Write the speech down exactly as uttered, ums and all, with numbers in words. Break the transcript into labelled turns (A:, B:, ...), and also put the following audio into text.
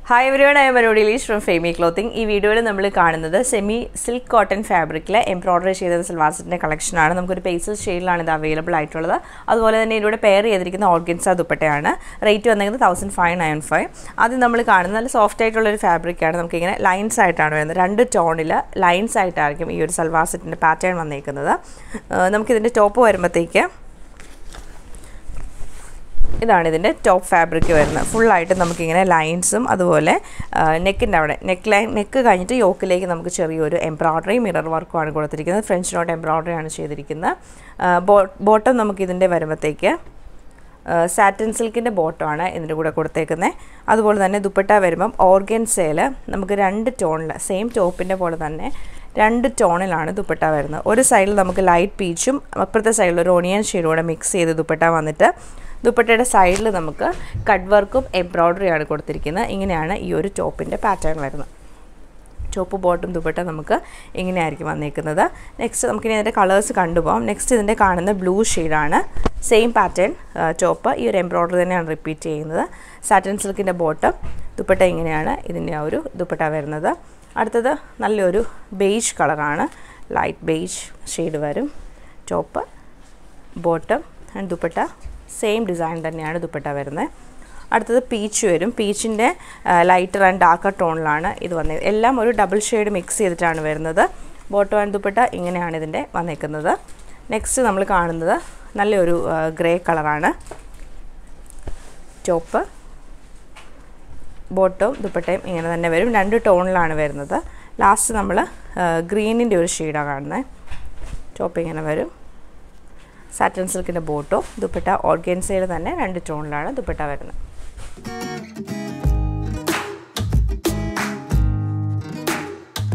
A: Hi everyone, I am Marodilis from FAYME Clothing. In this video, we will see semi silk cotton fabric embroidery salwar set collection. We have a pastel shade available. That's why we have a pair of organza dupatta. Rate is one thousand five hundred ninety-five. That's why we have a soft fabric. We have line side. Two tone line side. This salwar set pattern. We have a top. This is the top fabric. Full item lines neck neckline neck yoke embroidery mirror work French knot embroidery uh, bottom uh, satin silk bottom dupatta organza tone same top two tone dupatta one side light peach appurathe side onion shade mix dupatta dupattയുടെ സൈഡിൽ നമുക്ക് cut വർക്കും embroidery ആണ് കൊടുത്തിരിക്കുന്നത് ഇങ്ങനെയാണ് ഈ ഒരു ടോപ്പിന്റെ pattern വരുന്നത് ടോപ്പ് ബോട്ടം ദുപ്പട്ട നമുക്ക് ഇങ്ങനെ ആയിരിക്കും വന്നിരിക്കുന്നത് നെക്സ്റ്റ് നമുക്ക് ഇതിന്റെ കളേഴ്സ് കണ്ടുപോകാം നെക്സ്റ്റ് ഇതിന്റെ കാണുന്ന ബ്ലൂ ഷെയ്ഡ് ആണ് സെയിം പാറ്റേൺ ടോപ്പ് ഈ ഒരു എംബ്രോയിഡറി തന്നെയാണ് റിപ്പീറ്റ് ചെയ്യുന്നത് സാറ്റിൻ സിൽക്കിന്റെ ബോട്ടം ദുപ്പട്ട ഇങ്ങനെയാണ് ഇതിന്റെ ആ ഒരു ദുപ്പട്ട വരുന്നത് അടുത്തത് നല്ലൊരു ബേജ് കളർ ആണ് ലൈറ്റ് ബേജ് ഷെയ്ഡ് വരും top bottom and dupatta same design തന്നെയാണ് ദുപ്പട്ട വരുന്നത് അടുത്തത് പീച്ച് വരും പീച്ചിന്റെ ലൈറ്റർ ആൻഡ് ഡാർക്കർ ടോണിലാണ് ഇത് വന്നത് എല്ലാം ഒരു ഡബിൾ ഷെയ്ഡ് മിക്സ് ചെയ്തിട്ടാണ് വരുന്നത് ബോട്ടം ആൻഡ് ദുപ്പട്ട ഇങ്ങനെയാണ് ഇതിന്റെ വന്നിരിക്കുന്നത് നെക്സ്റ്റ് നമ്മൾ കാണുന്നത് നല്ലൊരു ഗ്രേ കളർ ആണ് ടോപ്പ് ബോട്ടം ദുപ്പട്ടയും ഇങ്ങനെ തന്നെ വരും രണ്ട് ടോണിലാണ് വരുന്നത് ലാസ്റ്റ് നമ്മൾ ഗ്രീനിന്റെ ഒരു ഷെയ്ഡ് ആണ് കാണുന്നത് ടോപ്പ് ഇങ്ങനെ വരും satin silk in a bottom, dupatta organza തന്നെ രണ്ട് ടോണിലാണ് ദുപ്പട്ട വരുന്നത്